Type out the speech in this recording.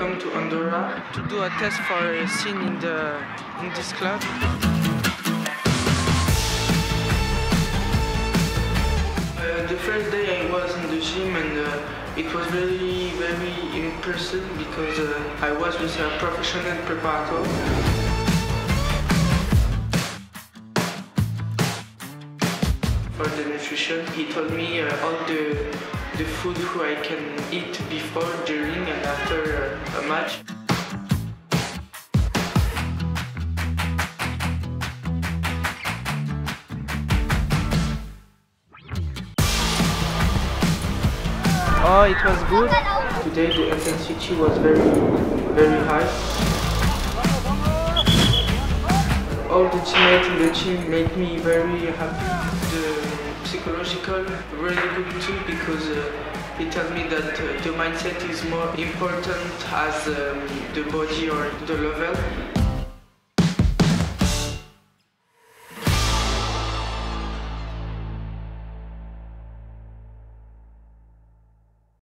come to Andorra to do a test for a scene in this club. The first day I was in the gym and it was very impressive because I was with a professional preparator. For the nutrition, he told me all the food who I can eat before, during and after a match. Oh, it was good. Today the intensity was very high. All the teammates in the team make me very happy. The psychological really good too because it tells me that the mindset is more important as the body or the level.